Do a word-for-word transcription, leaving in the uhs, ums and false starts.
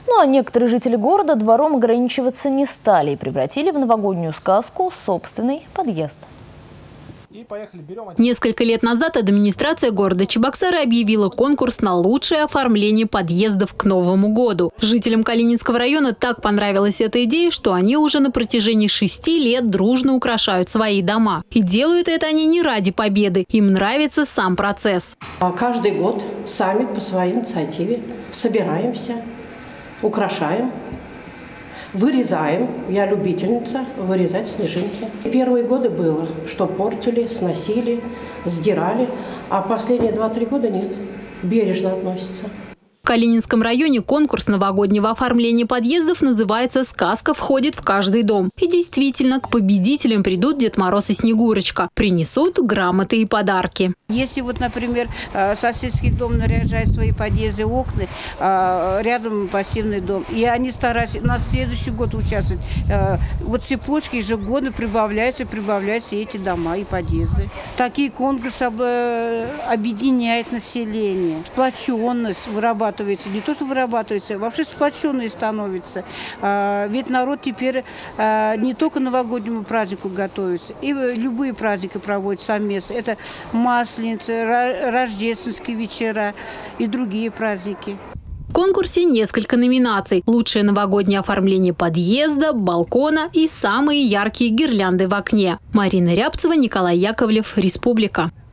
Ну а некоторые жители города двором ограничиваться не стали и превратили в новогоднюю сказку собственный подъезд. Несколько лет назад администрация города Чебоксары объявила конкурс на лучшее оформление подъездов к Новому году. Жителям Калининского района так понравилась эта идея, что они уже на протяжении шести лет дружно украшают свои дома. И делают это они не ради победы. Им нравится сам процесс. Каждый год сами по своей инициативе собираемся, украшаем. Вырезаем. Я любительница вырезать снежинки. Первые годы было, что портили, сносили, сдирали, а последние два-три года нет. Бережно относятся. В Калининском районе конкурс новогоднего оформления подъездов называется «Сказка входит в каждый дом». И действительно, к победителям придут Дед Мороз и Снегурочка. Принесут грамоты и подарки. Если вот, например, соседский дом наряжает свои подъезды, окна, рядом пассивный дом, и они стараются на следующий год участвовать, вот цепочки ежегодно прибавляются, прибавляются эти дома и подъезды. Такие конкурсы объединяют население, сплоченность вырабатывается. Не то, что вырабатывается, а вообще сплоченные становятся. Ведь народ теперь не только к новогоднему празднику готовится, и любые праздники проводят совместно. Это Масленица, рождественские вечера и другие праздники. В конкурсе несколько номинаций. Лучшее новогоднее оформление подъезда, балкона и самые яркие гирлянды в окне. Марина Рябцева, Николай Яковлев, Республика.